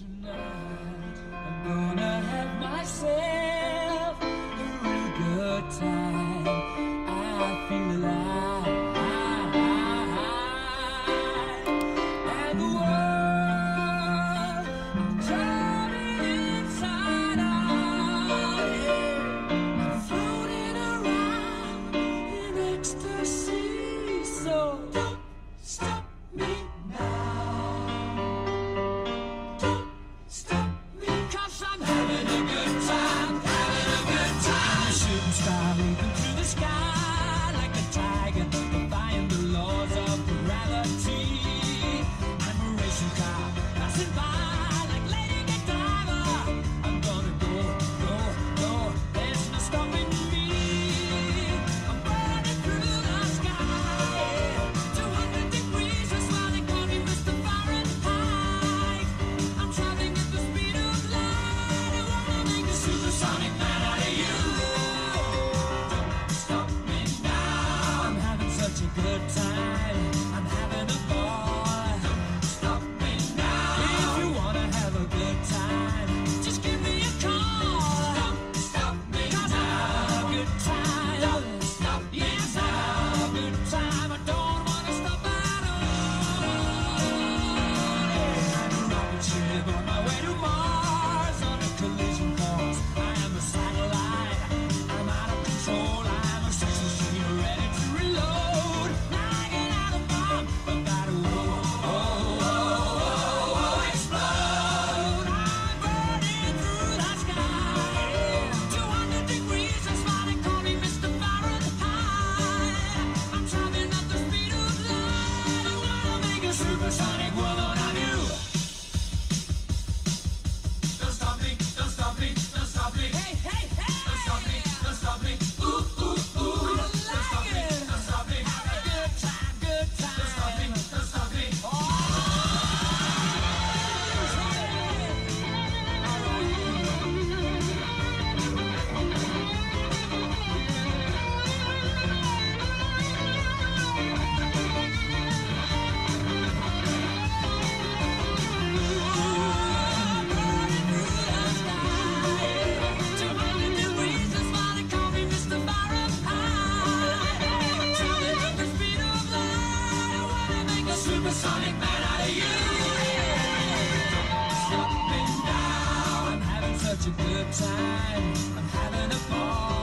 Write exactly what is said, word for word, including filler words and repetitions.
Tonight, I'm gonna have myself a real good time. I feel alive, and the world I'm turning inside out. Yeah. I'm floating around in ecstasy. So don't stop me now. Star leaping through the sky like a tiger, defying the laws of gravity. I'm a racing car passing by like Lady Godiva. I'm gonna go, go, go. There's no stopping me. I'm burning through the sky. two hundred degrees, that's why they call me Mister Fahrenheit. I'm traveling at the speed of light. I wanna make a supersonic man out of you. Such a good time, I'm having a ball. Don't stop me now. If you wanna have a good time, just give me a call. Don't stop me now. A good time. Don't stop me yes, now. I have a good time. I don't wanna stop at all. I'm a rocket ship on my way to Mars on a collision course. I am a satellite. I'm out of control. I'm a sex machine ready to reload. Supersonic woman, I'm you. Don't stop me, don't stop me, don't stop me. Hey, hey, hey. Don't stop me, don't stop me. Ooh, ooh, ooh. Don't stop me, don't stop me. Have a good time, good time. Don't stop me, don't stop me. Oh. Supersonic man out of you. Stop me now. I'm having such a good time. I'm having a ball.